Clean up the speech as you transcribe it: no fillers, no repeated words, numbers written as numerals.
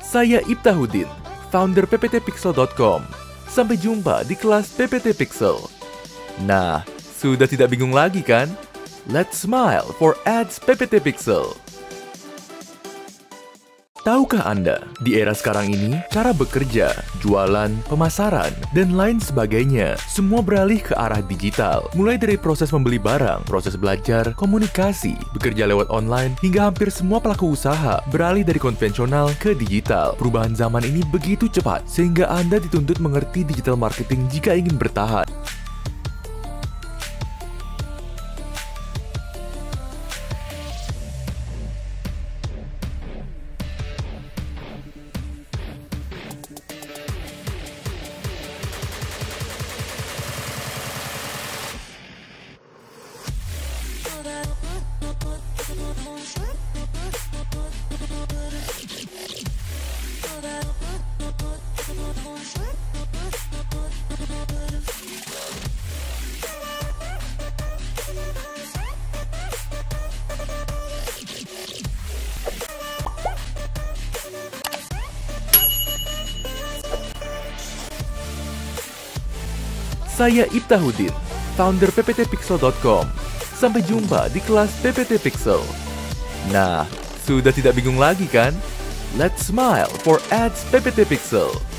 Saya Iftahudin, founder pptpixel.com. Sampai jumpa di kelas PPT Pixel. Nah, sudah tidak bingung lagi kan? Let's smile for ads PPT Pixel. Tahukah Anda, di era sekarang ini, cara bekerja, jualan, pemasaran, dan lain sebagainya, semua beralih ke arah digital. Mulai dari proses membeli barang, proses belajar, komunikasi, bekerja lewat online, hingga hampir semua pelaku usaha beralih dari konvensional ke digital. Perubahan zaman ini begitu cepat, sehingga Anda dituntut mengerti digital marketing jika ingin bertahan. Saya Iftahudin, founder pptpixel.com. Sampai jumpa di kelas PPT Pixel. Nah, sudah tidak bingung lagi kan? Let's smile for ads PPT Pixel.